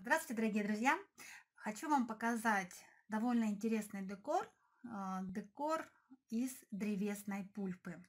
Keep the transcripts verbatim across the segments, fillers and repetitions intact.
Здравствуйте, дорогие друзья! Хочу вам показать довольно интересный декор. а, Декор из древесной пульпы.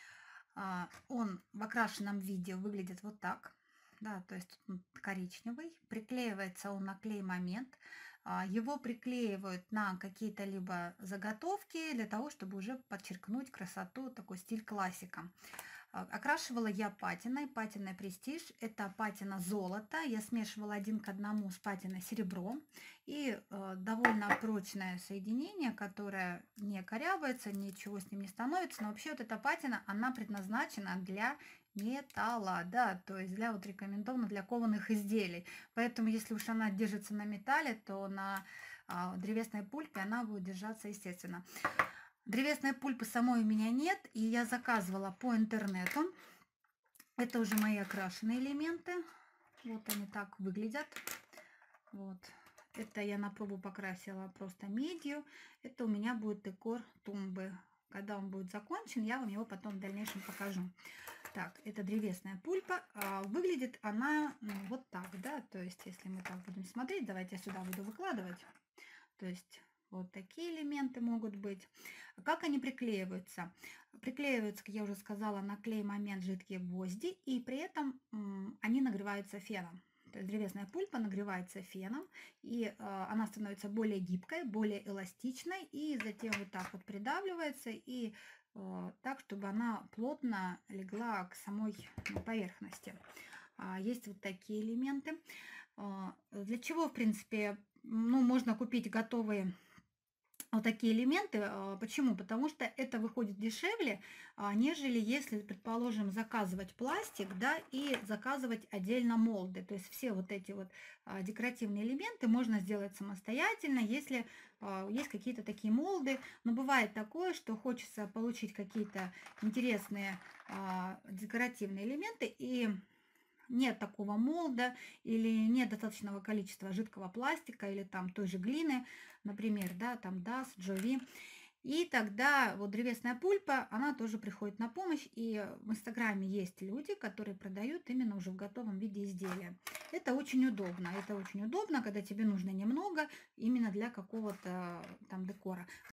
А, Он в окрашенном виде выглядит вот так. Да, то есть он коричневый. Приклеивается он на клей-момент. А, Его приклеивают на какие-то либо заготовки для того, чтобы уже подчеркнуть красоту, такой стиль классика. А, Окрашивала я патиной, патиной престиж. Это патина золото. Я смешивала один к одному с патиной серебро. И э, довольно прочное соединение, которое не корябается, ничего с ним не становится. Но вообще вот эта патина, она предназначена для металла, да, то есть для вот рекомендовано для кованых изделий. Поэтому если уж она держится на металле, то на а, древесной пульпе она будет держаться естественно. Древесной пульпы самой у меня нет, и я заказывала по интернету. Это уже мои окрашенные элементы. Вот они так выглядят. Вот. Это я на пробу покрасила просто медью. Это у меня будет декор тумбы. Когда он будет закончен, я вам его потом в дальнейшем покажу. Так, это древесная пульпа. А, выглядит она ну, вот так, да. То есть, если мы так будем смотреть, давайте я сюда буду выкладывать. То есть вот такие элементы могут быть. Как они приклеиваются? Приклеиваются, как я уже сказала, на клей-момент жидкие гвозди, и при этом м, они нагреваются феном. То есть древесная пульпа нагревается феном, и э, она становится более гибкой, более эластичной, и затем вот так вот придавливается, и э, так, чтобы она плотно легла к самой поверхности. А, Есть вот такие элементы. А, Для чего, в принципе, ну, можно купить готовые вот такие элементы. А, Почему? Потому что это выходит дешевле, а, нежели если, предположим, заказывать пластик, да, и заказывать отдельно молды. То есть все вот эти вот а, декоративные элементы можно сделать самостоятельно, если а, есть какие-то такие молды. Но бывает такое, что хочется получить какие-то интересные а, декоративные элементы, и нет такого молда или нет достаточного количества жидкого пластика или там той же глины, например, да, там дас, джови. И тогда вот древесная пульпа, она тоже приходит на помощь. И в Инстаграме есть люди, которые продают именно уже в готовом виде изделия. Это очень удобно. Это очень удобно, когда тебе нужно немного именно для какого-то там декора.